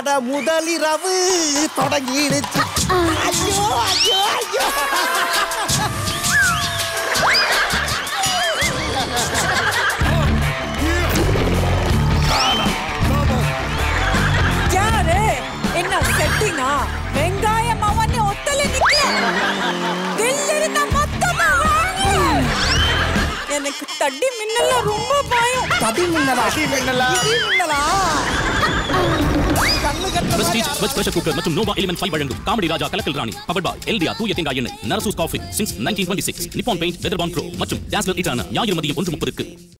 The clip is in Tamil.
அட முதலிரவு தொடங்கிடுச்சு. ஐயோ ஐயோ ஐயோ. யாரு என்ன செட்டினா வெங்காயம் அவனே ஒத்தல நிக்க தில்லிருந்த மொத்தமா வாங்க. எனக்கு தடி மின்னல ரொம்ப பயம். தடி மின்னலா? தடி மின்னலா? இடி மின்னலா? Prestige Switch Pressure Cooker மற்றும் Nova Element 5 வழங்கும் காமெடி ராஜா கலக்கல் ராணி பவர் பாய் எல்டிஆர் தூய தேங்காய் எண்ணெய் Narasus coffee since 1926 Nippon paint Weatherbond pro மற்றும் டாஸ்லர் இட்டானா ஞாயிறு மதியம் 1:30க்கு